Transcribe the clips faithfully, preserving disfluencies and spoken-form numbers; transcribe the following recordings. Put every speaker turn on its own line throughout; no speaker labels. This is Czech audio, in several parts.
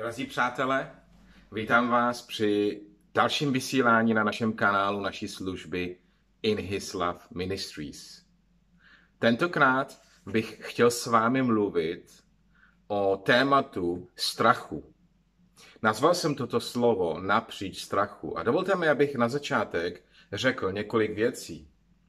Drazí přátelé, vítám vás při dalším vysílání na našem kanálu naší služby In His Love Ministries. Tentokrát bych chtěl s vámi mluvit o tématu strachu. Nazval jsem toto slovo napříč strachu a dovolte mi, abych na začátek řekl několik věcí.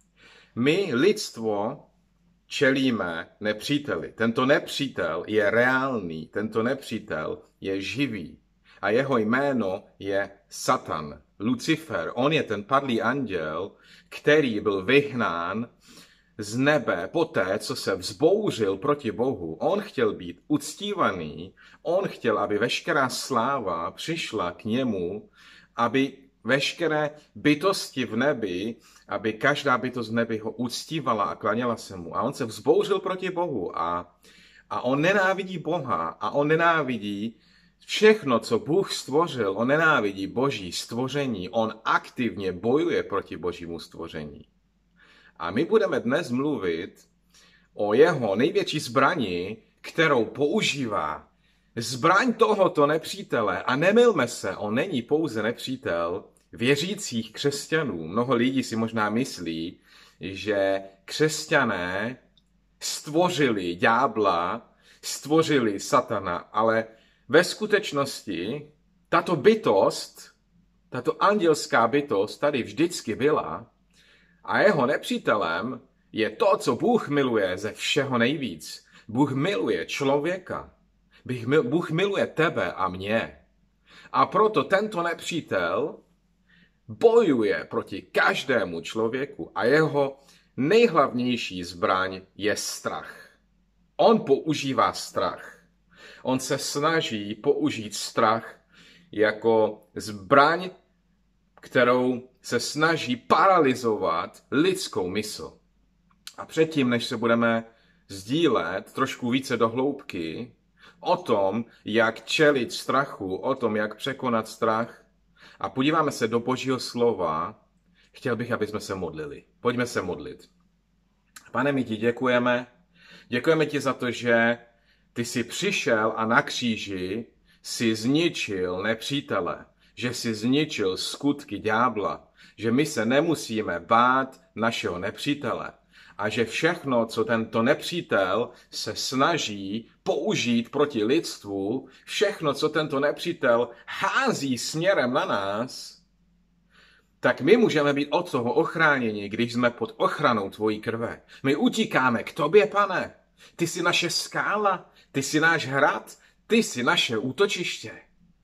My, lidstvo, čelíme nepříteli. Tento nepřítel je reálný, tento nepřítel je živý a jeho jméno je Satan, Lucifer. On je ten padlý anděl, který byl vyhnán z nebe poté, co se vzbouřil proti Bohu. On chtěl být uctívaný, on chtěl, aby veškerá sláva přišla k němu, aby veškeré bytosti v nebi, aby každá bytost v nebi ho uctívala a klaněla se mu. A on se vzbouřil proti Bohu a, a on nenávidí Boha a on nenávidí všechno, co Bůh stvořil. On nenávidí Boží stvoření. On aktivně bojuje proti Božímu stvoření. A my budeme dnes mluvit o jeho největší zbrani, kterou používá. Zbraň tohoto nepřítele, a nemylme se, on není pouze nepřítel věřících křesťanů. Mnoho lidí si možná myslí, že křesťané stvořili ďábla, stvořili satana, ale ve skutečnosti tato bytost, tato andělská bytost tady vždycky byla a jeho nepřítelem je to, co Bůh miluje ze všeho nejvíc. Bůh miluje člověka. Bůh miluje tebe a mě. A proto tento nepřítel bojuje proti každému člověku a jeho nejhlavnější zbraň je strach. On používá strach. On se snaží použít strach jako zbraň, kterou se snaží paralyzovat lidskou mysl. A předtím, než se budeme sdílet trošku více do hloubky o tom, jak čelit strachu, o tom, jak překonat strach, a podíváme se do Božího slova, chtěl bych, aby jsme se modlili. Pojďme se modlit. Pane, my ti děkujeme. Děkujeme ti za to, že ty jsi přišel a na kříži si zničil nepřítele, že si zničil skutky ďábla, že my se nemusíme bát našeho nepřítele a že všechno, co tento nepřítel se snaží použít proti lidstvu, všechno, co tento nepřítel hází směrem na nás, tak my můžeme být od toho ochráněni, když jsme pod ochranou tvojí krve. My utíkáme k tobě, Pane. Ty jsi naše skála, ty jsi náš hrad, ty jsi naše útočiště.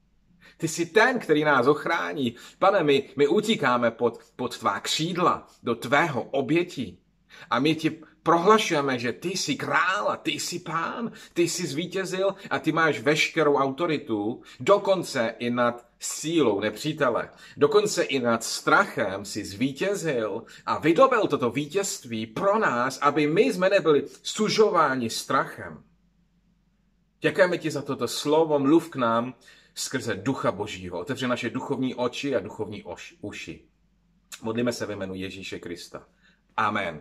Ty jsi ten, který nás ochrání. Pane, my, my utíkáme pod, pod tvá křídla, do tvého obětí. A my ti prohlašujeme, že ty jsi král a ty jsi pán, ty jsi zvítězil a ty máš veškerou autoritu, dokonce i nad sílou nepřítele. Dokonce i nad strachem si zvítězil a vydobil toto vítězství pro nás, aby my jsme nebyli sužováni strachem. Děkujeme ti za toto slovo, mluv k nám skrze Ducha Božího. Otevři naše duchovní oči a duchovní oši, uši. Modlíme se ve jménu Ježíše Krista. Amen.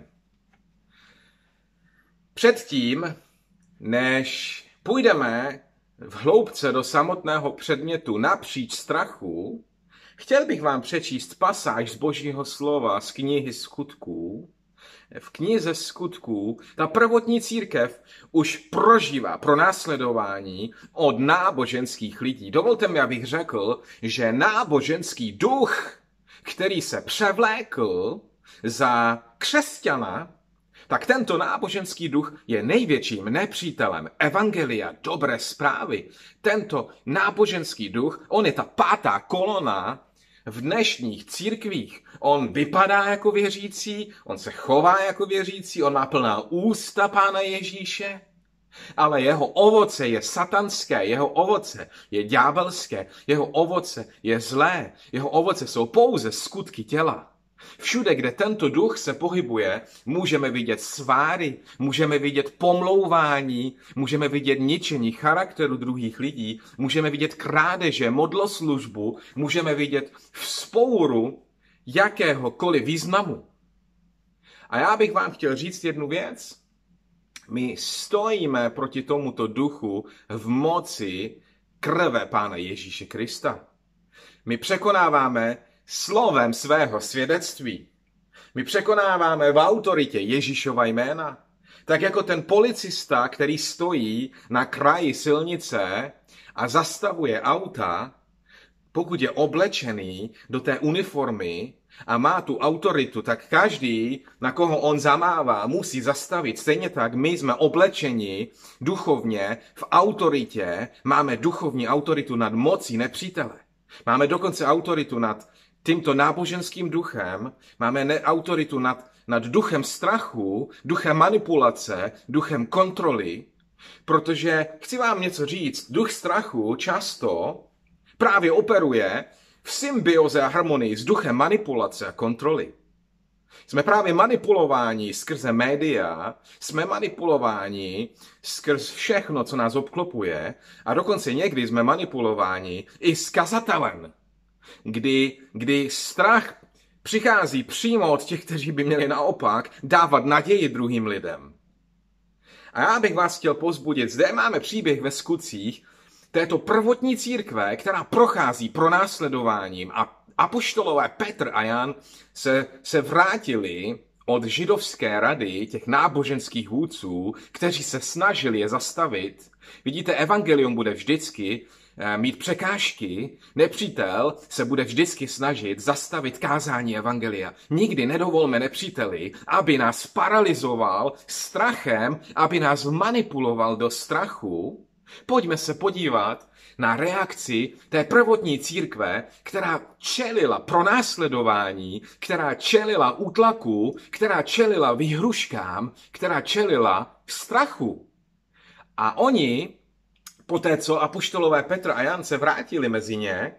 Předtím, než půjdeme v hloubce do samotného předmětu napříč strachu, chtěl bych vám přečíst pasáž z Božího slova z knihy Skutků. V knize Skutků ta prvotní církev už prožívá pronásledování od náboženských lidí. Dovolte mi, abych řekl, že náboženský duch, který se převlékl za křesťana, tak tento náboženský duch je největším nepřítelem evangelia, dobré zprávy. Tento náboženský duch, on je ta pátá kolona v dnešních církvích. On vypadá jako věřící, on se chová jako věřící, on má plná ústa Pána Ježíše, ale jeho ovoce je satanské, jeho ovoce je ďábelské, jeho ovoce je zlé, jeho ovoce jsou pouze skutky těla. Všude, kde tento duch se pohybuje, můžeme vidět sváry, můžeme vidět pomlouvání, můžeme vidět ničení charakteru druhých lidí, můžeme vidět krádeže, modloslužbu, můžeme vidět vzpouru jakéhokoliv významu. A já bych vám chtěl říct jednu věc. My stojíme proti tomuto duchu v moci krve Pána Ježíše Krista. My překonáváme slovem svého svědectví. My překonáváme v autoritě Ježíšova jména. Tak jako ten policista, který stojí na kraji silnice a zastavuje auta, pokud je oblečený do té uniformy a má tu autoritu, tak každý, na koho on zamává, musí zastavit. Stejně tak my jsme oblečeni duchovně v autoritě, máme duchovní autoritu nad mocí nepřítele. Máme dokonce autoritu nad tímto náboženským duchem, máme ne- autoritu nad, nad duchem strachu, duchem manipulace, duchem kontroly, protože chci vám něco říct, duch strachu často právě operuje v symbioze a harmonii s duchem manipulace a kontroly. Jsme právě manipulováni skrze média, jsme manipulováni skrz všechno, co nás obklopuje, a dokonce někdy jsme manipulováni i s kazatelem, kdy, kdy strach přichází přímo od těch, kteří by měli naopak dávat naději druhým lidem. A já bych vás chtěl povzbudit, zde máme příběh ve skutcích této prvotní církve, která prochází pronásledováním, a apoštolové Petr a Jan se, se vrátili od židovské rady těch náboženských vůdců, kteří se snažili je zastavit. Vidíte, evangelium bude vždycky mít překážky, nepřítel se bude vždycky snažit zastavit kázání evangelia. Nikdy nedovolme nepříteli, aby nás paralyzoval strachem, aby nás manipuloval do strachu. Pojďme se podívat na reakci té prvotní církve, která čelila pronásledování, která čelila útlaku, která čelila výhruškám, která čelila strachu. A oni, poté co apoštolové Petr a Jan se vrátili mezi ně,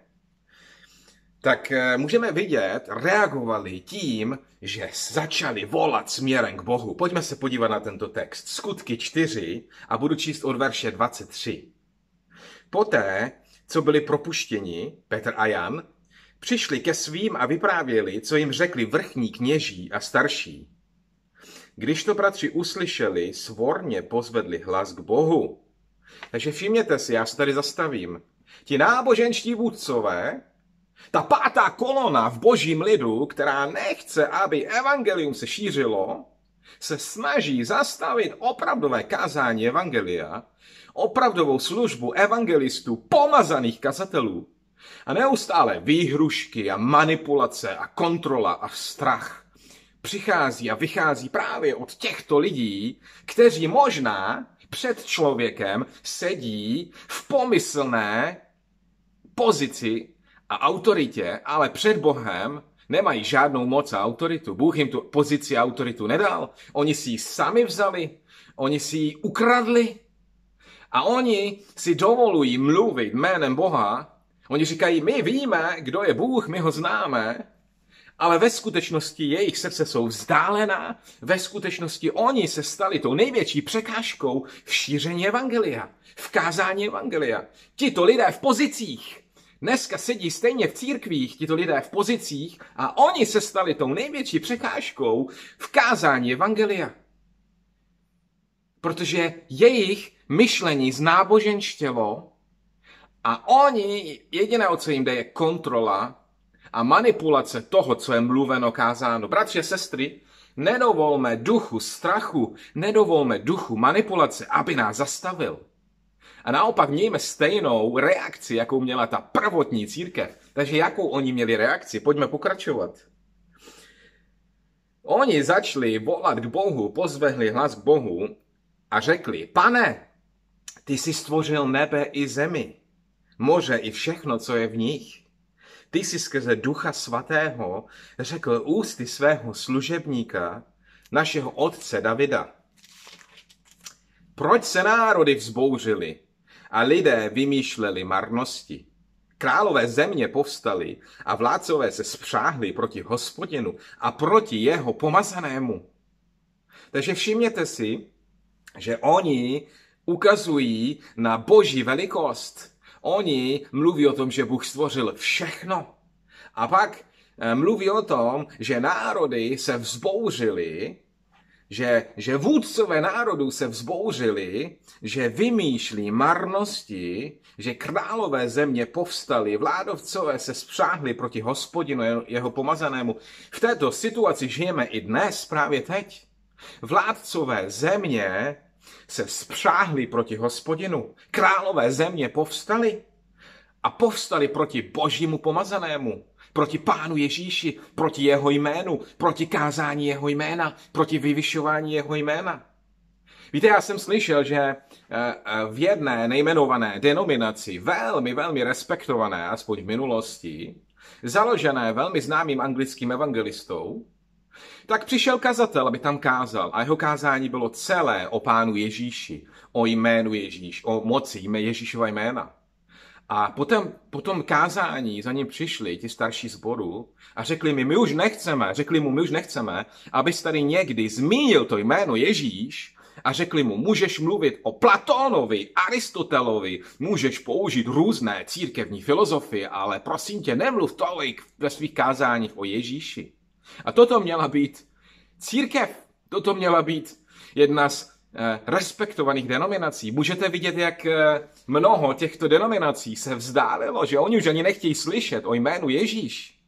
tak můžeme vidět, reagovali tím, že začali volat směrem k Bohu. Pojďme se podívat na tento text. Skutky čtyři a budu číst od verše dvacet tři. Poté, co byli propuštěni, Petr a Jan, přišli ke svým a vyprávěli, co jim řekli vrchní kněží a starší. Když to bratři uslyšeli, svorně pozvedli hlas k Bohu. Takže všimněte si, já se tady zastavím. Ti náboženští vůdcové, ta pátá kolona v božím lidu, která nechce, aby evangelium se šířilo, se snaží zastavit opravdové kázání evangelia, opravdovou službu evangelistů, pomazaných kazatelů, a neustále výhrušky a manipulace a kontrola a strach přichází a vychází právě od těchto lidí, kteří možná před člověkem sedí v pomyslné pozici a autoritě, ale před Bohem nemají žádnou moc a autoritu. Bůh jim tu pozici a autoritu nedal. Oni si ji sami vzali, oni si ji ukradli a oni si dovolují mluvit jménem Boha. Oni říkají, my víme, kdo je Bůh, my ho známe, ale ve skutečnosti jejich srdce jsou vzdálená, ve skutečnosti oni se stali tou největší překážkou v šíření evangelia, v kázání evangelia. Tito lidé v pozicích, dneska sedí stejně v církvích, tito lidé v pozicích, a oni se stali tou největší překážkou v kázání evangelia. Protože jejich myšlení znáboženštělo a oni, jediné, o co jim jde, je kontrola a manipulace toho, co je mluveno, kázáno. Bratři a sestry, nedovolme duchu strachu, nedovolme duchu manipulace, aby nás zastavil. A naopak mějme stejnou reakci, jakou měla ta prvotní církev. Takže jakou oni měli reakci? Pojďme pokračovat. Oni začali volat k Bohu, pozvehli hlas k Bohu a řekli, Pane, ty jsi stvořil nebe i zemi, moře i všechno, co je v nich. Ty jsi skrze Ducha Svatého řekl ústy svého služebníka, našeho otce Davida. Proč se národy vzbouřily a lidé vymýšleli marnosti? Králové země povstali a vládcové se spřáhli proti Hospodinu a proti jeho pomazanému. Takže všimněte si, že oni ukazují na boží velikost. Oni mluví o tom, že Bůh stvořil všechno. A pak mluví o tom, že národy se vzbouřily že, že vůdcové národů se vzbouřili, že vymýšlí marnosti, že králové země povstali, vládovcové se spřáhli proti Hospodinu, jeho pomazanému. V této situaci žijeme i dnes, právě teď. Vládcové země se spřáhli proti Hospodinu, králové země povstali a povstali proti Božímu pomazanému, proti Pánu Ježíši, proti jeho jménu, proti kázání jeho jména, proti vyvyšování jeho jména. Víte, já jsem slyšel, že v jedné nejmenované denominaci, velmi, velmi respektované, aspoň v minulosti, založené velmi známým anglickým evangelistou, tak přišel kazatel, aby tam kázal a jeho kázání bylo celé o Pánu Ježíši, o jménu Ježíš, o moci jmé Ježíšova jména. A potom, potom kázání za ním přišli ti starší sboru a řekli mi, my už nechceme, řekli mu, my už nechceme, abys tady někdy zmínil to jméno Ježíš a řekli mu, můžeš mluvit o Platónovi, Aristotelovi, můžeš použít různé církevní filozofie, ale prosím tě, nemluv tolik ve svých kázáních o Ježíši. A toto měla být církev, toto měla být jedna z respektovaných denominací. Můžete vidět, jak mnoho těchto denominací se vzdálilo, že oni už ani nechtějí slyšet o jménu Ježíš.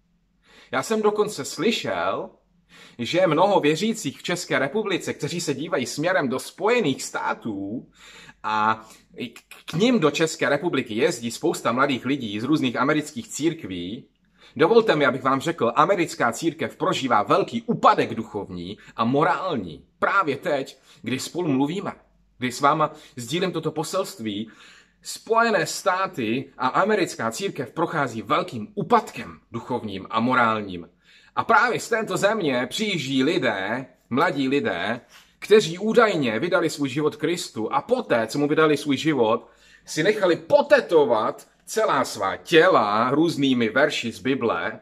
Já jsem dokonce slyšel, že mnoho věřících v České republice, kteří se dívají směrem do Spojených států a k nim do České republiky jezdí spousta mladých lidí z různých amerických církví. Dovolte mi, abych vám řekl, americká církev prožívá velký úpadek duchovní a morální. Právě teď, kdy spolu mluvíme, kdy s váma sdílím toto poselství, Spojené státy a americká církev prochází velkým úpadkem duchovním a morálním. A právě z této země přijíždí lidé, mladí lidé, kteří údajně vydali svůj život Kristu a poté, co mu vydali svůj život, si nechali potetovat celá svá těla různými verši z Bible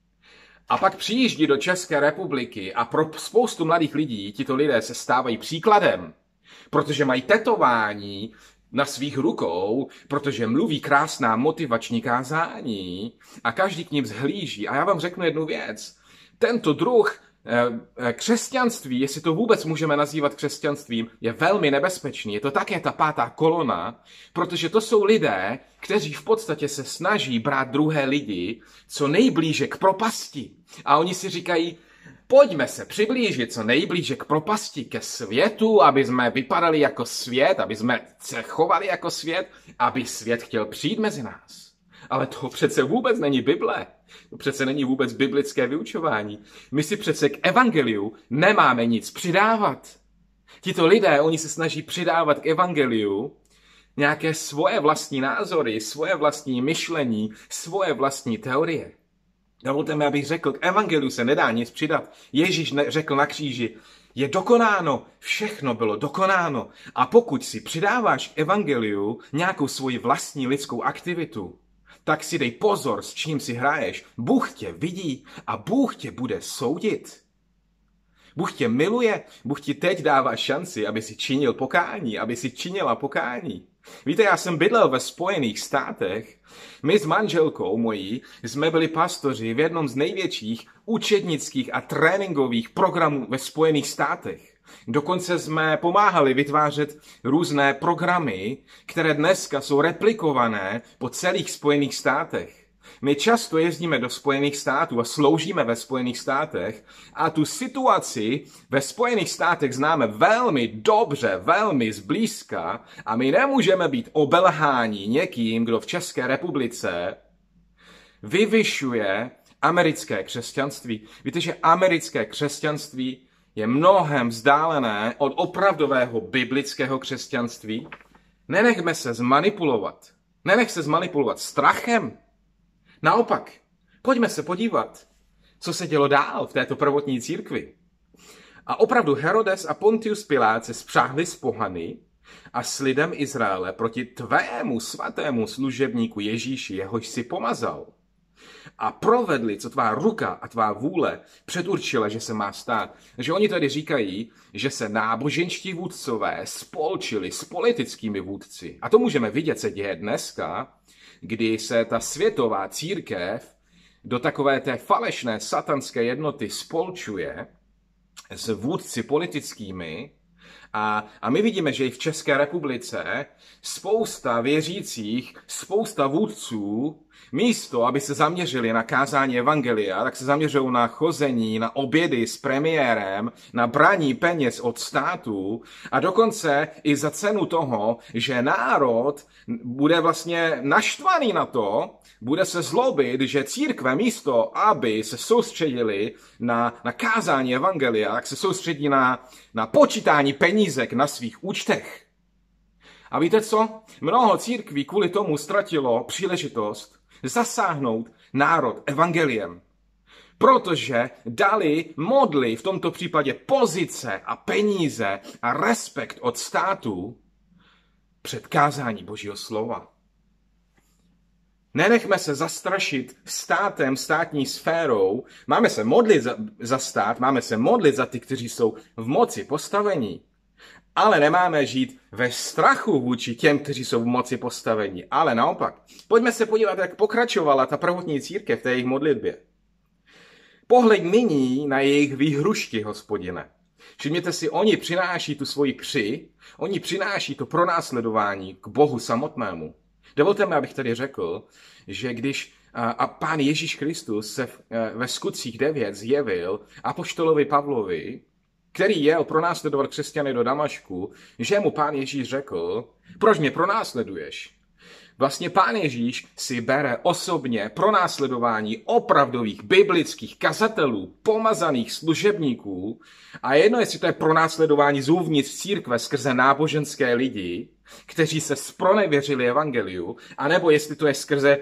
a pak přijíždí do České republiky a pro spoustu mladých lidí tito lidé se stávají příkladem, protože mají tetování na svých rukou, protože mluví krásná motivační kázání a každý k ním zhlíží. A já vám řeknu jednu věc. Tento druh křesťanství, jestli to vůbec můžeme nazývat křesťanstvím, je velmi nebezpečný. Je to také ta pátá kolona, protože to jsou lidé, kteří v podstatě se snaží brát druhé lidi co nejblíže k propasti. A oni si říkají, pojďme se přiblížit co nejblíže k propasti, ke světu, aby jsme vypadali jako svět, aby jsme se chovali jako svět, aby svět chtěl přijít mezi nás. Ale to přece vůbec není Bible. To přece není vůbec biblické vyučování. My si přece k evangeliu nemáme nic přidávat. Tito lidé, oni se snaží přidávat k evangeliu nějaké svoje vlastní názory, svoje vlastní myšlení, svoje vlastní teorie. Dovolte mi, abych řekl, k evangeliu se nedá nic přidat. Ježíš řekl na kříži, je dokonáno, všechno bylo dokonáno. A pokud si přidáváš k evangeliu nějakou svoji vlastní lidskou aktivitu, tak si dej pozor, s čím si hraješ. Bůh tě vidí a Bůh tě bude soudit. Bůh tě miluje, Bůh ti teď dává šanci, aby si činil pokání, aby si činila pokání. Víte, já jsem bydlel ve Spojených státech. My s manželkou mojí jsme byli pastoři v jednom z největších učednických a tréninkových programů ve Spojených státech. Dokonce jsme pomáhali vytvářet různé programy, které dneska jsou replikované po celých Spojených státech. My často jezdíme do Spojených států a sloužíme ve Spojených státech a tu situaci ve Spojených státech známe velmi dobře, velmi zblízka a my nemůžeme být obelháni někým, kdo v České republice vyvyšuje americké křesťanství. Víte, že americké křesťanství je mnohem vzdálené od opravdového biblického křesťanství. Nenechme se zmanipulovat. Nenech se zmanipulovat strachem. Naopak, pojďme se podívat, co se dělo dál v této prvotní církvi. A opravdu Herodes a Pontius Pilát se spřáhli s pohany a s lidem Izraele proti tvému svatému služebníku Ježíši, jehož si pomazal. A provedli, co tvá ruka a tvá vůle předurčila, že se má stát. Že oni tady říkají, že se náboženští vůdcové spolčili s politickými vůdci. A to můžeme vidět, se děje dneska, kdy se ta světová církev do takové té falešné satanské jednoty spolčuje s vůdci politickými. A, a my vidíme, že i v České republice spousta věřících, spousta vůdců, místo, aby se zaměřili na kázání evangelia, tak se zaměřují na chození, na obědy s premiérem, na braní peněz od státu a dokonce i za cenu toho, že národ bude vlastně naštvaný na to, bude se zlobit, že církve místo, aby se soustředili na, na kázání evangelia, tak se soustředí na, na počítání penízek na svých účtech. A víte co? Mnoho církví kvůli tomu ztratilo příležitost zasáhnout národ evangeliem. Protože dali modly, v tomto případě pozice a peníze a respekt od státu před kázání Božího slova. Nenechme se zastrašit státem, státní sférou. Máme se modlit za, za stát, máme se modlit za ty, kteří jsou v moci postavení. Ale nemáme žít ve strachu vůči těm, kteří jsou v moci postavení. Ale naopak, pojďme se podívat, jak pokračovala ta prvotní církev v té jejich modlitbě. Pohleď nyní na jejich výhrušky, Hospodine. Všimněte si, oni přináší tu svoji při, oni přináší to pronásledování k Bohu samotnému. Dovolte mi, abych tady řekl, že když a, a Pán Ježíš Kristus se v, ve Skutcích devět zjevil apoštolovi Pavlovi, který jel pronásledovat křesťany do Damašku, že mu Pán Ježíš řekl, proč mě pronásleduješ? Vlastně Pán Ježíš si bere osobně pronásledování opravdových biblických kazatelů, pomazaných služebníků a jedno, jestli to je pronásledování zůvnitř církve skrze náboženské lidi, kteří se zpronevěřili evangeliu, anebo jestli to je skrze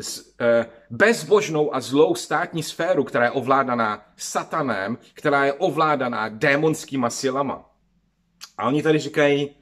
bezbožnou a zlou státní sféru, která je ovládaná satanem, která je ovládaná démonskýma silama. A oni tady říkají,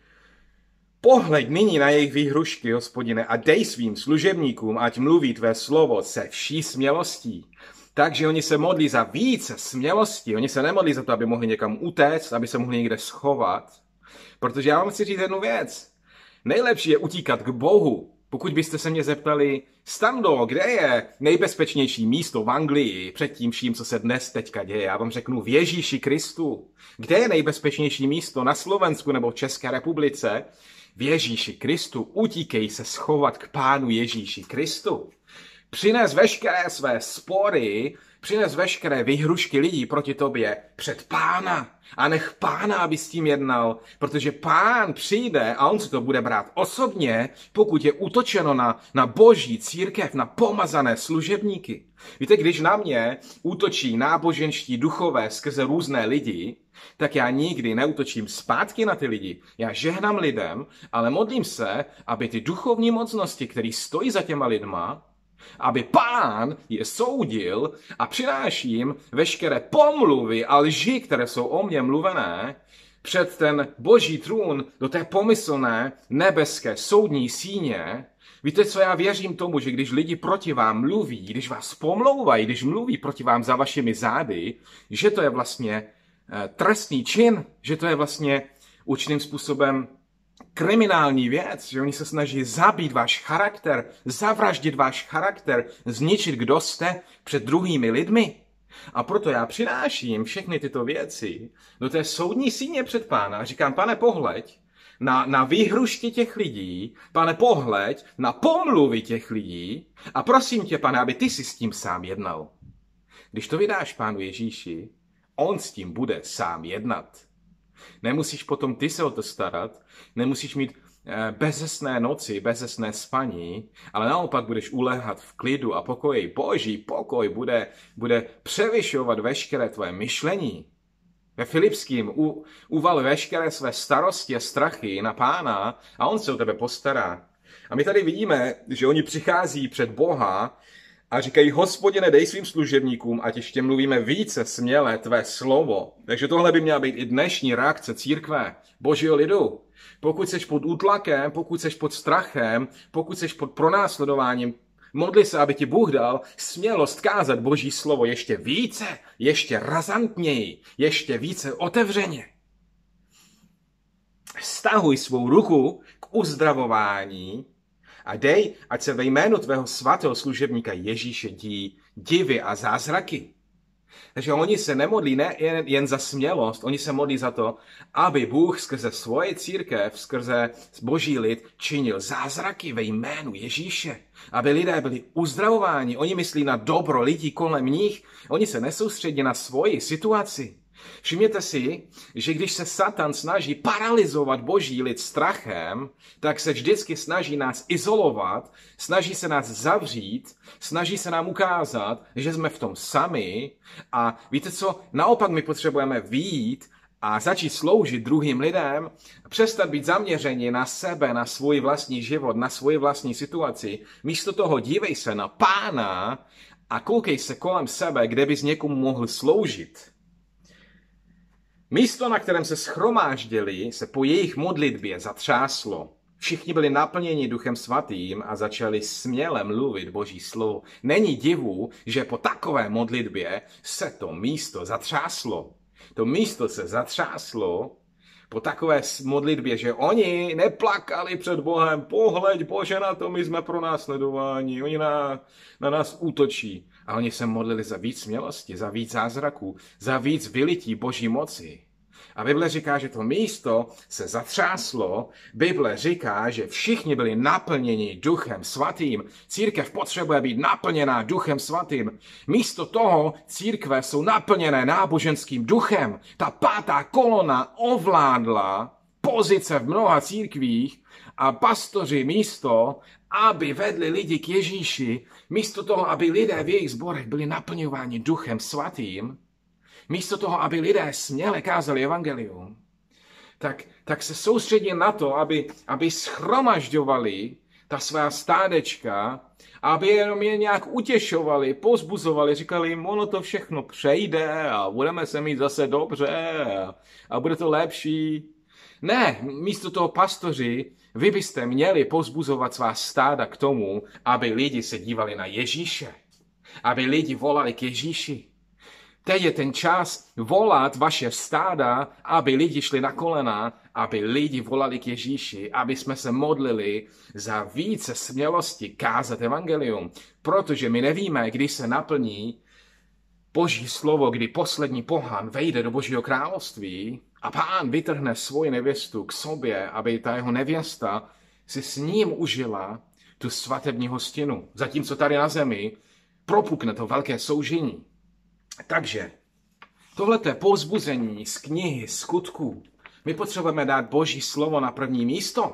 pohleď nyní na jejich výhrušky, Hospodine, a dej svým služebníkům, ať mluví tvé slovo se vší smělostí. Takže oni se modlí za více smělosti. Oni se nemodlí za to, aby mohli někam utéct, aby se mohli někde schovat. Protože já vám chci říct jednu věc. Nejlepší je utíkat k Bohu. Pokud byste se mě zeptali, Stando, kde je nejbezpečnější místo v Anglii před tím vším, co se dnes teďka děje? Já vám řeknu v Ježíši Kristu. Kde je nejbezpečnější místo na Slovensku nebo v České republice? V Ježíši Kristu. Utíkej se schovat k Pánu Ježíši Kristu. Přines veškeré své spory, přines veškeré výhrušky lidí proti tobě před Pána. A nech Pána, aby s tím jednal, protože Pán přijde a on si to bude brát osobně, pokud je útočeno na, na boží církev, na pomazané služebníky. Víte, když na mě útočí náboženští duchové skrze různé lidi, tak já nikdy neútočím zpátky na ty lidi. Já žehnám lidem, ale modlím se, aby ty duchovní mocnosti, které stojí za těma lidma, aby Pán je soudil a přináším veškeré pomluvy a lži, které jsou o mně mluvené, před ten boží trůn do té pomyslné nebeské soudní síně. Víte co, já věřím tomu, že když lidi proti vám mluví, když vás pomlouvají, když mluví proti vám za vašimi zády, že to je vlastně trestný čin, že to je vlastně určitým způsobem kriminální věc, že oni se snaží zabít váš charakter, zavraždit váš charakter, zničit, kdo jste před druhými lidmi. A proto já přináším všechny tyto věci do té soudní síně před Pána a říkám, pane, pohleď na, na výhrušky těch lidí, pane, pohleď na pomluvy těch lidí a prosím tě, pane, aby ty si s tím sám jednal. Když to vydáš Pánu Ježíši, on s tím bude sám jednat. Nemusíš potom ty se o to starat, nemusíš mít bezesné noci, bezesné spaní, ale naopak budeš uléhat v klidu a pokoji. Boží pokoj bude, bude převyšovat veškeré tvoje myšlení. Ve Filipským u, uval veškeré své starosti a strachy na Pána a on se o tebe postará. A my tady vidíme, že oni přichází před Boha a říkají, Hospodine, dej svým služebníkům, ať ještě mluvíme více směle tvé slovo. Takže tohle by měla být i dnešní reakce církve, božího lidu. Pokud seš pod útlakem, pokud seš pod strachem, pokud seš pod pronásledováním, modli se, aby ti Bůh dal smělost kázat boží slovo ještě více, ještě razantněji, ještě více otevřeně. Stahuj svou ruku k uzdravování a dej, ať se ve jménu tvého svatého služebníka Ježíše dí divy a zázraky. Takže oni se nemodlí ne jen, jen za smělost, oni se modlí za to, aby Bůh skrze svoje církev, skrze boží lid činil zázraky ve jménu Ježíše. Aby lidé byli uzdravováni, oni myslí na dobro lidí kolem nich, oni se nesoustředí na svoji situaci. Všimněte si, že když se Satan snaží paralyzovat boží lid strachem, tak se vždycky snaží nás izolovat, snaží se nás zavřít, snaží se nám ukázat, že jsme v tom sami. A víte co? Naopak my potřebujeme vyjít a začít sloužit druhým lidem, přestat být zaměřeni na sebe, na svůj vlastní život, na svoji vlastní situaci. Místo toho dívej se na Pána a koukej se kolem sebe, kde bys někomu mohl sloužit. Místo, na kterém se schromáždili, se po jejich modlitbě zatřáslo. Všichni byli naplněni Duchem Svatým a začali směle mluvit Boží slovo. Není divu, že po takové modlitbě se to místo zatřáslo. To místo se zatřáslo po takové modlitbě, že oni neplakali před Bohem. Pohleď, Bože, na to my jsme pronásledováni. Oni na, na nás útočí. A oni se modlili za víc smělosti, za víc zázraků, za víc vylití Boží moci. A Bible říká, že to místo se zatřáslo. Bible říká, že všichni byli naplněni Duchem Svatým. Církev potřebuje být naplněná Duchem Svatým. Místo toho církve jsou naplněné náboženským duchem. Ta pátá kolona ovládla pozice v mnoha církvích a pastoři místo, aby vedli lidi k Ježíši, místo toho, aby lidé v jejich sborech byli naplňováni Duchem Svatým, místo toho, aby lidé směle kázali evangelium, tak, tak se soustředí na to, aby, aby schromažďovali ta svá stádečka, aby jenom je nějak utěšovali, pozbuzovali, říkali jim, ono to všechno přejde a budeme se mít zase dobře a, a bude to lepší. Ne, místo toho pastoři, vy byste měli pozbuzovat svá stáda k tomu, aby lidi se dívali na Ježíše, aby lidi volali k Ježíši. Teď je ten čas volat vaše stáda, aby lidi šli na kolena, aby lidi volali k Ježíši, aby jsme se modlili za více smělosti kázat evangelium, protože my nevíme, kdy se naplní Boží slovo, kdy poslední pohan vejde do Božího království a Pán vytrhne svoji nevěstu k sobě, aby ta jeho nevěsta si s ním užila tu svatební hostinu. Zatímco tady na zemi propukne to velké soužení. Takže tohle je povzbuzení z knihy Skutků. My potřebujeme dát Boží slovo na první místo.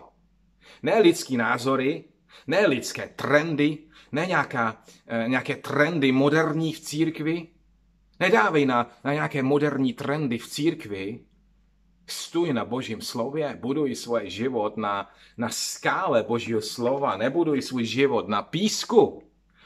Ne lidský názory, ne lidské trendy, ne nějaká, eh, nějaké trendy moderní v církvi. Nedávej na, na nějaké moderní trendy v církvi. Stůj na Božím slově, buduj svůj život na, na skále Božího slova, nebuduj svůj život na písku.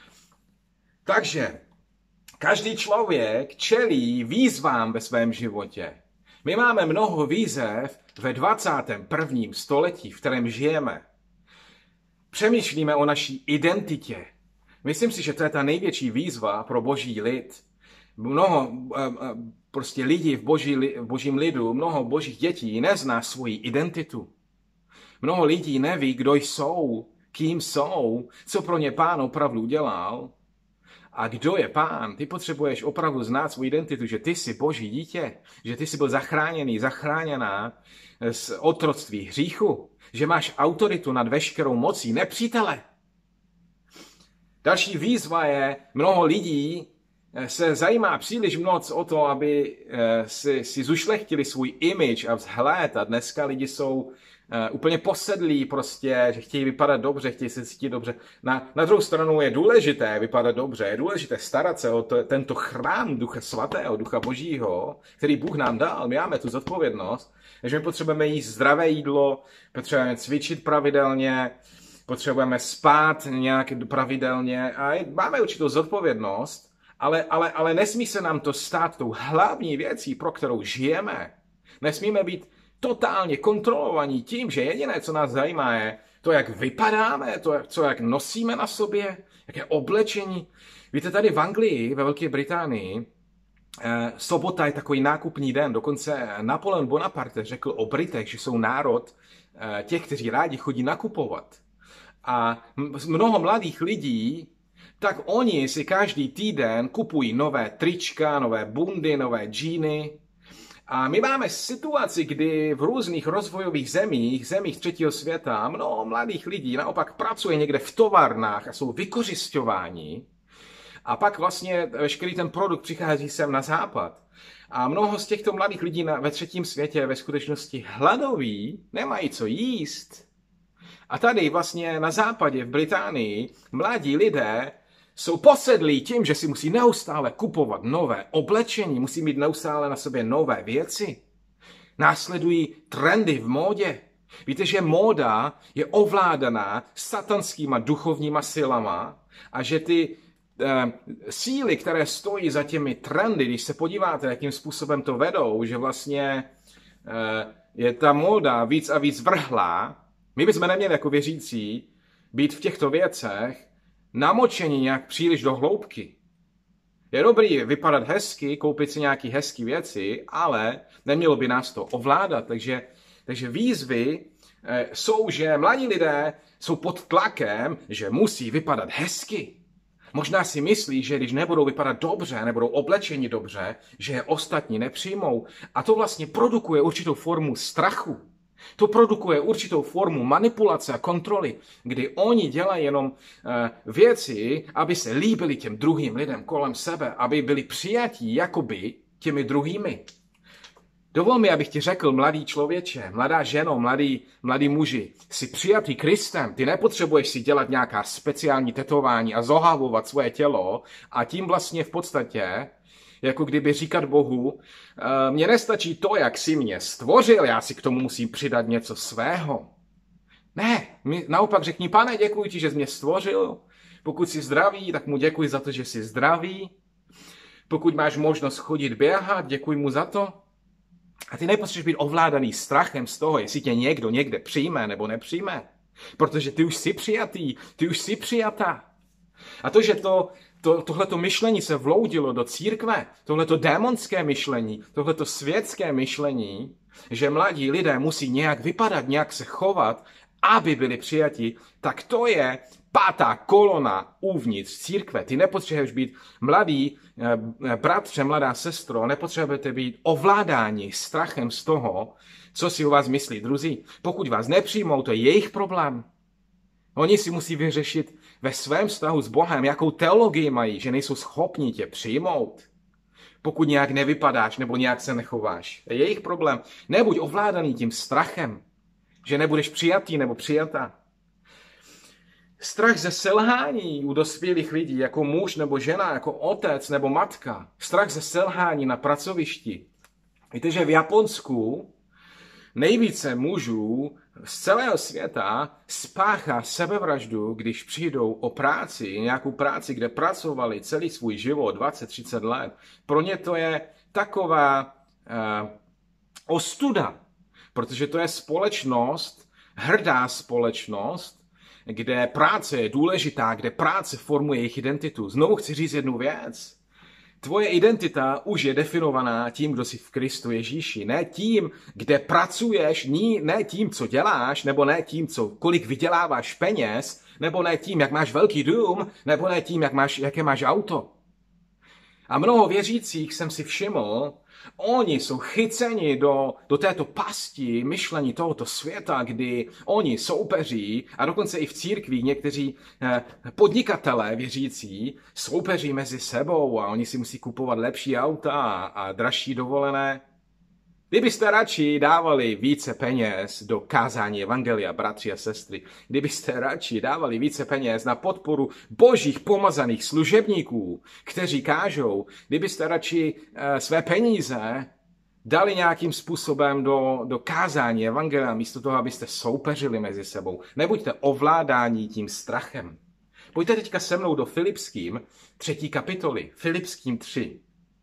Takže každý člověk čelí výzvám ve svém životě. My máme mnoho výzev ve dvacátém prvním století, v kterém žijeme. Přemýšlíme o naší identitě. Myslím si, že to je ta největší výzva pro Boží lid. Mnoho prostě lidí v, boží, v Božím lidu, mnoho božích dětí nezná svoji identitu. Mnoho lidí neví, kdo jsou, kým jsou, co pro ně Pán opravdu udělal. A kdo je Pán? Ty potřebuješ opravdu znát svou identitu, že ty jsi Boží dítě, že ty jsi byl zachráněný, zachráněná z otroctví hříchu, že máš autoritu nad veškerou mocí nepřítele. Další výzva je, mnoho lidí se zajímá příliš moc o to, aby si, si zušlechtili svůj image a vzhled a dneska lidi jsou Uh, úplně posedlí prostě, že chtějí vypadat dobře, chtějí se cítit dobře. Na, na druhou stranu je důležité vypadat dobře, je důležité starat se o to, tento chrám Ducha Svatého, Ducha Božího, který Bůh nám dal. My máme tu zodpovědnost, že my potřebujeme jíst zdravé jídlo, potřebujeme cvičit pravidelně, potřebujeme spát nějak pravidelně a máme určitou zodpovědnost, ale, ale, ale nesmí se nám to stát tou hlavní věcí, pro kterou žijeme. Nesmíme být totálně kontrolovaní tím, že jediné, co nás zajímá, je to, jak vypadáme, to, co jak nosíme na sobě, jaké oblečení. Víte, tady v Anglii, ve Velké Británii, eh, sobota je takový nákupní den. Dokonce Napoleon Bonaparte řekl o Britech, že jsou národ eh, těch, kteří rádi chodí nakupovat. A mnoho mladých lidí tak oni si každý týden kupují nové trička, nové bundy, nové džíny. A my máme situaci, kdy v různých rozvojových zemích, zemích třetího světa, mnoho mladých lidí naopak pracuje někde v továrnách a jsou vykořisťováni. A pak vlastně veškerý ten produkt přichází sem na západ. A mnoho z těchto mladých lidí na, ve třetím světě ve skutečnosti hladoví, nemají co jíst. A tady vlastně na západě v Británii mladí lidé jsou posedlí tím, že si musí neustále kupovat nové oblečení, musí mít neustále na sobě nové věci. Následují trendy v módě. Víte, že móda je ovládaná satanskýma duchovníma silama a že ty eh, síly, které stojí za těmi trendy, když se podíváte, jakým způsobem to vedou, že vlastně eh, je ta móda víc a víc vrhlá, my bychom neměli jako věřící být v těchto věcech namočení nějak příliš do hloubky. Je dobrý vypadat hezky, koupit si nějaké hezké věci, ale nemělo by nás to ovládat. Takže, takže výzvy eh, jsou, že mladí lidé jsou pod tlakem, že musí vypadat hezky. Možná si myslí, že když nebudou vypadat dobře, nebudou oblečeni dobře, že je ostatní nepřijmou. A to vlastně produkuje určitou formu strachu. To produkuje určitou formu manipulace a kontroly, kdy oni dělají jenom uh, věci, aby se líbili těm druhým lidem kolem sebe, aby byli přijatí jakoby těmi druhými. Dovol mi, abych ti řekl, mladý člověče, mladá ženo, mladý, mladý muži, jsi přijatý Kristem, ty nepotřebuješ si dělat nějaká speciální tetování a zohavovat svoje tělo a tím vlastně v podstatě jako kdyby říkat Bohu, mně nestačí to, jak jsi mě stvořil, já si k tomu musím přidat něco svého. Ne, naopak řekni, Pane, děkuji ti, že jsi mě stvořil. Pokud jsi zdravý, tak mu děkuji za to, že jsi zdravý. Pokud máš možnost chodit běhat, děkuji mu za to. A ty nepotřebuješ být ovládaný strachem z toho, jestli tě někdo někde přijme nebo nepřijme. Protože ty už jsi přijatý, ty už jsi přijatá. A to, že to, to, tohleto myšlení se vloudilo do církve, tohleto démonské myšlení, tohleto světské myšlení, že mladí lidé musí nějak vypadat, nějak se chovat, aby byli přijati, tak to je pátá kolona uvnitř církve. Ty nepotřebuješ být mladý eh, bratře, mladá sestro, nepotřebujete být ovládáni strachem z toho, co si o vás myslí druzí. Pokud vás nepřijmou, to je jejich problém. Oni si musí vyřešit ve svém vztahu s Bohem, jakou teologii mají, že nejsou schopni tě přijmout. Pokud nějak nevypadáš nebo nějak se nechováš. To je jejich problém. Nebuď ovládaný tím strachem, že nebudeš přijatý nebo přijatá. Strach ze selhání u dospělých lidí, jako muž nebo žena, jako otec nebo matka. Strach ze selhání na pracovišti. Víte, že v Japonsku nejvíce mužů z celého světa spáchá sebevraždu, když přijdou o práci, nějakou práci, kde pracovali celý svůj život, dvacet třicet let. Pro ně to je taková uh, ostuda, protože to je společnost, hrdá společnost, kde práce je důležitá, kde práce formuje jejich identitu. Znovu chci říct jednu věc. Tvoje identita už je definovaná tím, kdo jsi v Kristu Ježíši. Ne tím, kde pracuješ, ne tím, co děláš, nebo ne tím, co, kolik vyděláváš peněz, nebo ne tím, jak máš velký dům, nebo ne tím, jak máš, jaké máš auto. A mnoho věřících jsem si všiml, oni jsou chyceni do, do této pasti myšlení tohoto světa, kdy oni soupeří, a dokonce i v církvi někteří eh, podnikatelé věřící soupeří mezi sebou a oni si musí kupovat lepší auta a, a dražší dovolené. Kdybyste radši dávali více peněz do kázání evangelia, bratři a sestry, kdybyste radši dávali více peněz na podporu božích pomazaných služebníků, kteří kážou, kdybyste radši e, své peníze dali nějakým způsobem do, do kázání evangelia, místo toho, abyste soupeřili mezi sebou. Nebuďte ovládáni tím strachem. Pojďte teďka se mnou do Filipským, třetí kapitoly, Filipským tři.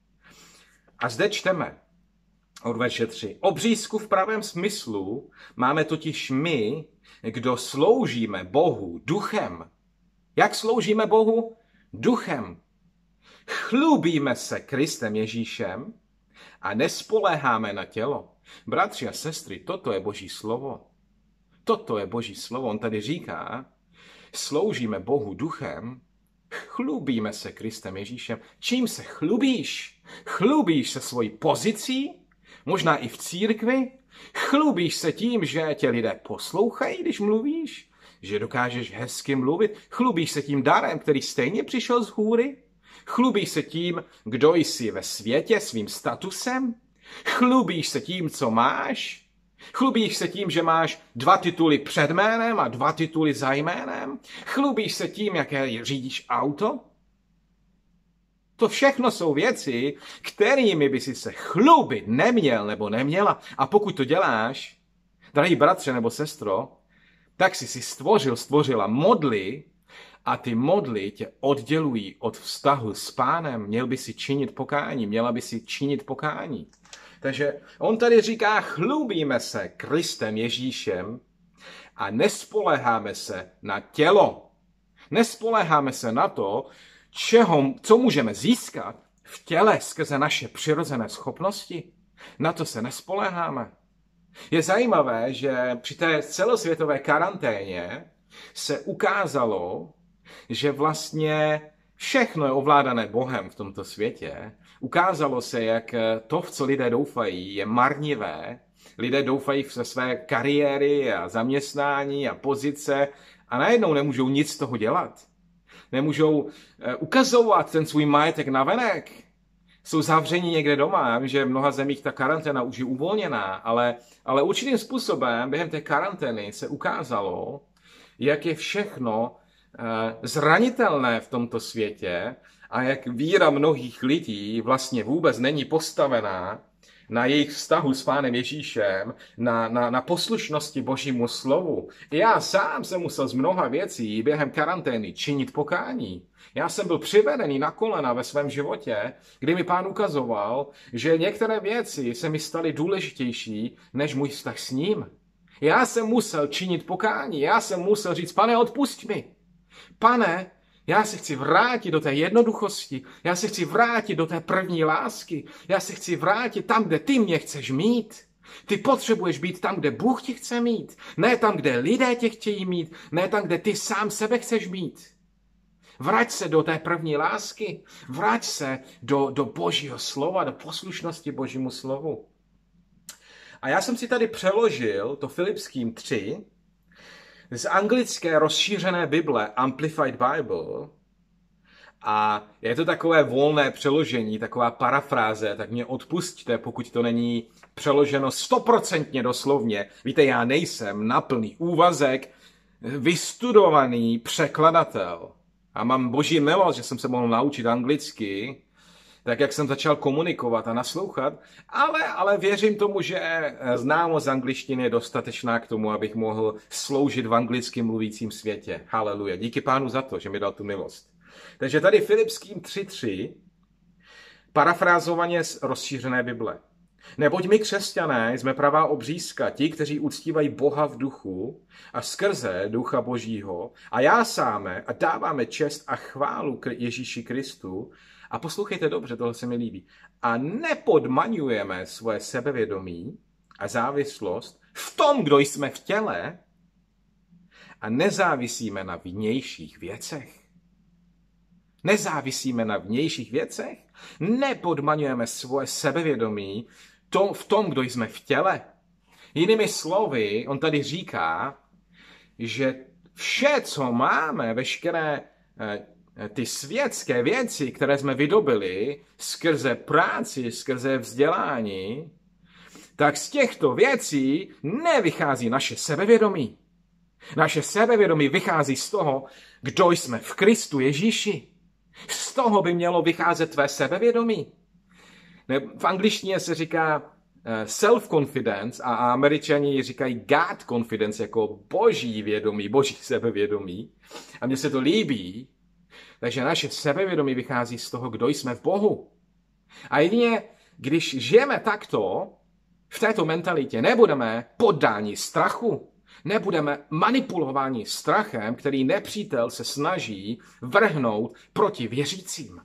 A zde čteme, od verše tři. Obřízku v pravém smyslu máme totiž my, kdo sloužíme Bohu duchem. Jak sloužíme Bohu? Duchem. Chlubíme se Kristem Ježíšem a nespoléháme na tělo. Bratři a sestry, toto je Boží slovo. Toto je Boží slovo. On tady říká, sloužíme Bohu duchem, chlubíme se Kristem Ježíšem. Čím se chlubíš? Chlubíš se svojí pozicí? Možná i v církvi? Chlubíš se tím, že tě lidé poslouchají, když mluvíš? Že dokážeš hezky mluvit? Chlubíš se tím darem, který stejně přišel z hůry? Chlubíš se tím, kdo jsi ve světě, svým statusem? Chlubíš se tím, co máš? Chlubíš se tím, že máš dva tituly před jménem a dva tituly za jménem? Chlubíš se tím, jaké řídíš auto? To všechno jsou věci, kterými by si se chlubit neměl nebo neměla. A pokud to děláš, drahý bratře nebo sestro, tak jsi si stvořil, stvořila modly a ty modly tě oddělují od vztahu s Pánem. Měl by si činit pokání, měla by si činit pokání. Takže on tady říká, chlubíme se Kristem Ježíšem a nespoléháme se na tělo. Nespoléháme se na to, čeho, co můžeme získat v těle skrze naše přirozené schopnosti. Na to se nespoléháme. Je zajímavé, že při té celosvětové karanténě se ukázalo, že vlastně všechno je ovládané Bohem v tomto světě. Ukázalo se, jak to, v co lidé doufají, je marnivé. Lidé doufají v své kariéry a zaměstnání a pozice a najednou nemůžou nic z toho dělat. Nemůžou ukazovat ten svůj majetek navenek. Jsou zavření někde doma. Já vím, že v mnoha zemích ta karanténa už je uvolněná, ale, ale určitým způsobem během té karantény se ukázalo, jak je všechno zranitelné v tomto světě a jak víra mnohých lidí vlastně vůbec není postavená na jejich vztahu s Pánem Ježíšem, na, na, na poslušnosti Božímu slovu. Já sám jsem musel z mnoha věcí během karantény činit pokání. Já jsem byl přivedený na kolena ve svém životě, kdy mi Pán ukazoval, že některé věci se mi staly důležitější než můj vztah s ním. Já jsem musel činit pokání, já jsem musel říct, Pane, odpusť mi. Pane, já se chci vrátit do té jednoduchosti, já se chci vrátit do té první lásky, já se chci vrátit tam, kde ty mě chceš mít. Ty potřebuješ být tam, kde Bůh tě chce mít, ne tam, kde lidé tě chtějí mít, ne tam, kde ty sám sebe chceš mít. Vrať se do té první lásky, vrať se do, do Božího slova, do poslušnosti Božímu slovu. A já jsem si tady přeložil to Filipským tři, z anglické rozšířené Bible, Amplified Bible, a je to takové volné přeložení, taková parafráze, tak mě odpusťte, pokud to není přeloženo stoprocentně doslovně. Víte, já nejsem na plný úvazek vystudovaný překladatel. A mám boží milost, že jsem se mohl naučit anglicky, tak jak jsem začal komunikovat a naslouchat, ale, ale věřím tomu, že známost angličtiny je dostatečná k tomu, abych mohl sloužit v anglicky mluvícím světě. Haleluja. Díky Pánu za to, že mi dal tu milost. Takže tady Filipským tři tři, parafrázovaně z rozšířené Bible. Neboť my křesťané jsme pravá obřízka, ti, kteří uctívají Boha v duchu a skrze ducha Božího a já sáme a dáváme čest a chválu Ježíši Kristu. A poslouchejte dobře, tohle se mi líbí. A nepodmaňujeme svoje sebevědomí a závislost v tom, kdo jsme v těle a nezávisíme na vnějších věcech. Nezávisíme na vnějších věcech, nepodmaňujeme svoje sebevědomí to, v tom, kdo jsme v těle. Jinými slovy, on tady říká, že vše, co máme, veškeré ty světské věci, které jsme vydobili skrze práci, skrze vzdělání, tak z těchto věcí nevychází naše sebevědomí. Naše sebevědomí vychází z toho, kdo jsme v Kristu Ježíši. Z toho by mělo vycházet tvé sebevědomí. V angličtině se říká self-confidence a Američani říkají God confidence, jako boží vědomí, boží sebevědomí. A mně se to líbí. Takže naše sebevědomí vychází z toho, kdo jsme v Bohu. A jedině, když žijeme takto, v této mentalitě, nebudeme poddáni strachu, nebudeme manipulováni strachem, který nepřítel se snaží vrhnout proti věřícím.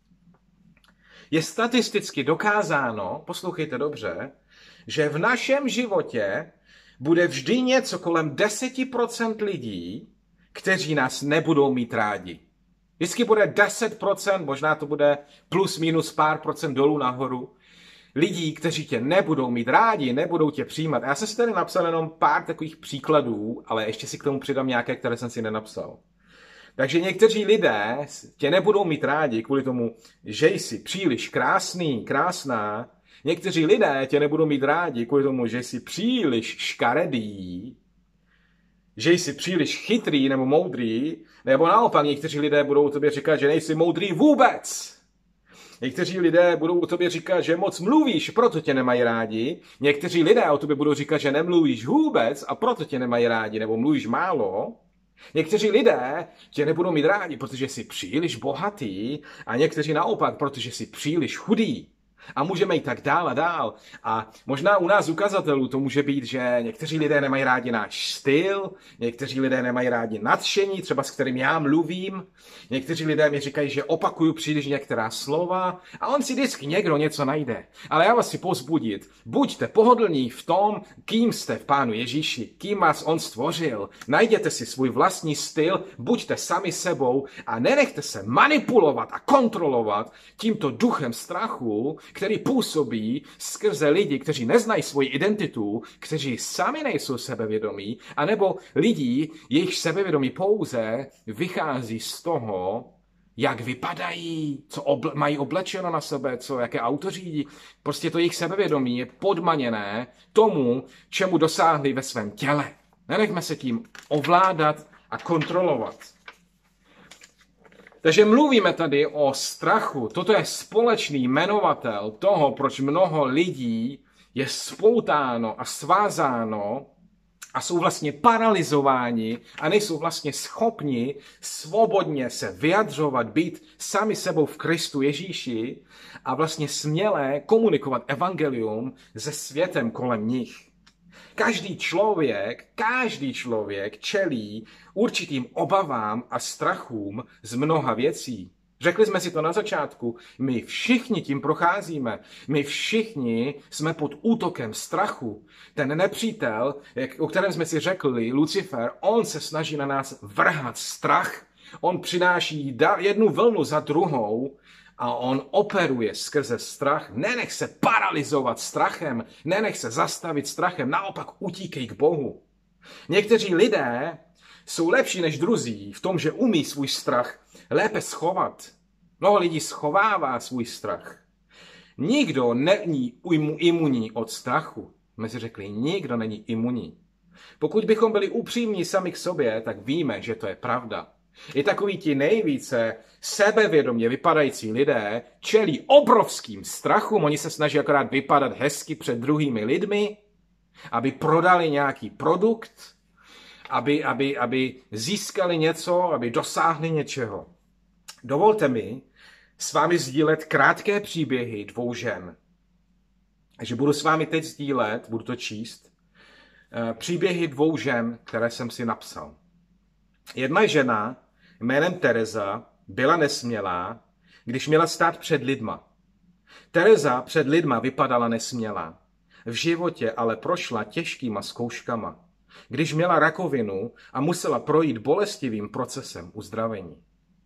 Je statisticky dokázáno, poslouchejte dobře, že v našem životě bude vždy něco kolem deset procent lidí, kteří nás nebudou mít rádi. Vždycky bude deset procent, možná to bude plus minus pár procent dolů nahoru, lidí, kteří tě nebudou mít rádi, nebudou tě přijímat. A já jsem si tady napsal jenom pár takových příkladů, ale ještě si k tomu přidám nějaké, které jsem si nenapsal. Takže někteří lidé tě nebudou mít rádi kvůli tomu, že jsi příliš krásný, krásná. Někteří lidé tě nebudou mít rádi kvůli tomu, že jsi příliš škaredý, že jsi příliš chytrý nebo moudrý, nebo naopak někteří lidé budou o tobě říkat, že nejsi moudrý vůbec. Někteří lidé budou o tobě říkat, že moc mluvíš, proto tě nemají rádi. Někteří lidé o tobě budou říkat, že nemluvíš vůbec a proto tě nemají rádi, nebo mluvíš málo. Někteří lidé tě nebudou mít rádi, protože jsi příliš bohatý a někteří naopak, protože jsi příliš chudý. A můžeme jít tak dál a dál. A možná u nás ukazatelů to může být, že někteří lidé nemají rádi náš styl, někteří lidé nemají rádi nadšení, třeba s kterým já mluvím. Někteří lidé mi říkají, že opakuju příliš některá slova a on si vždycky někdo něco najde. Ale já vás chci povzbudit, buďte pohodlní v tom, kým jste v Pánu Ježíši, kým vás on stvořil. Najděte si svůj vlastní styl, buďte sami sebou a nenechte se manipulovat a kontrolovat tímto duchem strachu, který působí skrze lidi, kteří neznají svoji identitu, kteří sami nejsou sebevědomí, anebo lidi, jejich sebevědomí pouze vychází z toho, jak vypadají, co obl- mají oblečeno na sebe, co, jaké auto řídí. Prostě to jejich sebevědomí je podmaněné tomu, čemu dosáhli ve svém těle. Nenechme se tím ovládat a kontrolovat. Takže mluvíme tady o strachu. Toto je společný jmenovatel toho, proč mnoho lidí je spoutáno a svázáno a jsou vlastně paralizováni a nejsou vlastně schopni svobodně se vyjadřovat, být sami sebou v Kristu Ježíši a vlastně směle komunikovat evangelium se světem kolem nich. Každý člověk, každý člověk čelí určitým obavám a strachům z mnoha věcí. Řekli jsme si to na začátku, my všichni tím procházíme, my všichni jsme pod útokem strachu. Ten nepřítel, o kterém jsme si řekli, Lucifer, on se snaží na nás vrhat strach, on přináší jednu vlnu za druhou, a on operuje skrze strach. Nenech se paralizovat strachem, nenech se zastavit strachem, naopak utíkej k Bohu. Někteří lidé jsou lepší než druzí v tom, že umí svůj strach lépe schovat. Mnoho lidí schovává svůj strach. Nikdo není imunní od strachu. My si řekli, nikdo není imunní. Pokud bychom byli upřímní sami k sobě, tak víme, že to je pravda. I takoví ti nejvíce sebevědomě vypadající lidé čelí obrovským strachům. Oni se snaží akorát vypadat hezky před druhými lidmi, aby prodali nějaký produkt, aby, aby, aby získali něco, aby dosáhli něčeho. Dovolte mi s vámi sdílet krátké příběhy dvou žen. Takže budu s vámi teď sdílet, budu to číst, příběhy dvou žen, které jsem si napsal. Jedna žena jménem Tereza byla nesmělá, když měla stát před lidma. Tereza před lidma vypadala nesmělá. V životě ale prošla těžkýma zkouškama, když měla rakovinu a musela projít bolestivým procesem uzdravení.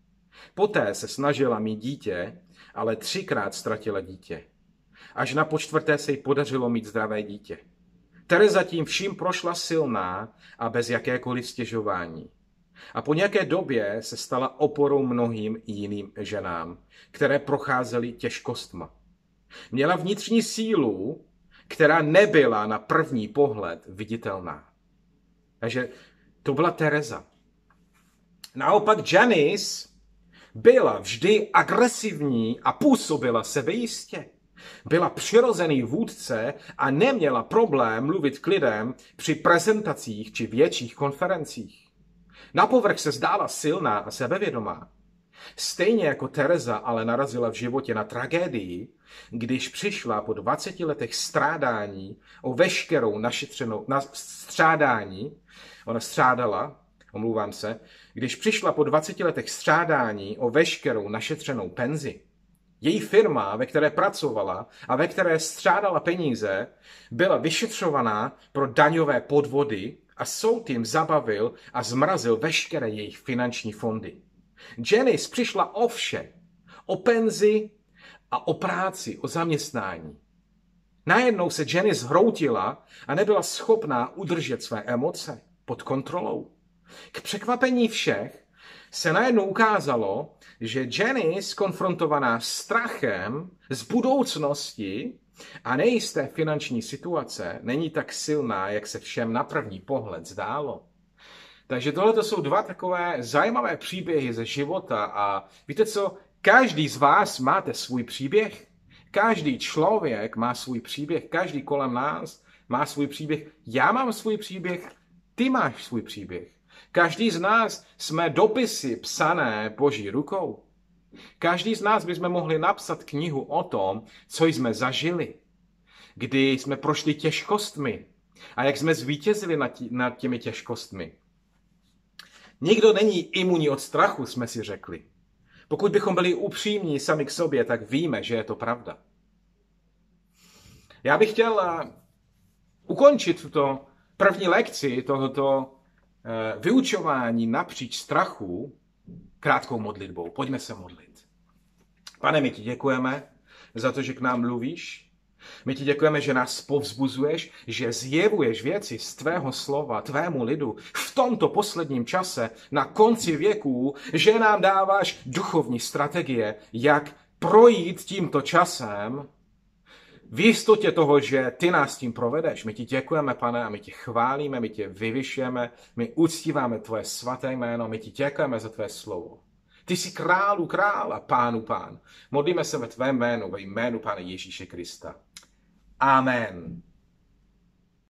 Poté se snažila mít dítě, ale třikrát ztratila dítě. Až na počtvrté se jí podařilo mít zdravé dítě. Tereza tím vším prošla silná a bez jakékoliv stěžování. A po nějaké době se stala oporou mnohým jiným ženám, které procházely těžkostma. Měla vnitřní sílu, která nebyla na první pohled viditelná. Takže to byla Tereza. Naopak Janice byla vždy agresivní a působila sebejistě. Byla přirozený vůdce a neměla problém mluvit k lidem při prezentacích či větších konferencích. Na povrch se zdála silná a sebevědomá. Stejně jako Tereza ale narazila v životě na tragédii, když přišla po dvaceti letech strádání o veškerou našetřenou, na střádání, ona střádala, omlouvám se, když přišla po dvaceti letech strádání o veškerou našetřenou penzi. Její firma, ve které pracovala a ve které střádala peníze, byla vyšetřovaná pro daňové podvody a soud jim zabavil a zmrazil veškeré jejich finanční fondy. Janice přišla o vše, o penzi a o práci, o zaměstnání. Najednou se Janice zhroutila a nebyla schopná udržet své emoce pod kontrolou. K překvapení všech se najednou ukázalo, že Janice, konfrontovaná strachem z budoucnosti a nejisté finanční situace, není tak silná, jak se všem na první pohled zdálo. Takže tohle jsou dva takové zajímavé příběhy ze života a víte co, každý z vás máte svůj příběh. Každý člověk má svůj příběh, každý kolem nás má svůj příběh. Já mám svůj příběh, ty máš svůj příběh. Každý z nás jsme dopisy psané Boží rukou. Každý z nás bychom mohli napsat knihu o tom, co jsme zažili, kdy jsme prošli těžkostmi a jak jsme zvítězili nad těmi těžkostmi. Nikdo není imunní od strachu, jsme si řekli. Pokud bychom byli upřímní sami k sobě, tak víme, že je to pravda. Já bych chtěl ukončit tuto první lekci tohoto vyučování napříč strachu krátkou modlitbou. Pojďme se modlit. Pane, my ti děkujeme za to, že k nám mluvíš. My ti děkujeme, že nás povzbuzuješ, že zjevuješ věci z tvého slova, tvému lidu v tomto posledním čase, na konci věků, že nám dáváš duchovní strategie, jak projít tímto časem v jistotě toho, že ty nás tím provedeš. My ti děkujeme, Pane, a my tě chválíme, my tě vyvyšujeme, my uctíváme tvoje svaté jméno, my ti děkujeme za tvé slovo. Ty jsi králu král a pánu pán. Modlíme se ve tvém jménu, ve jménu Pána Ježíše Krista. Amen.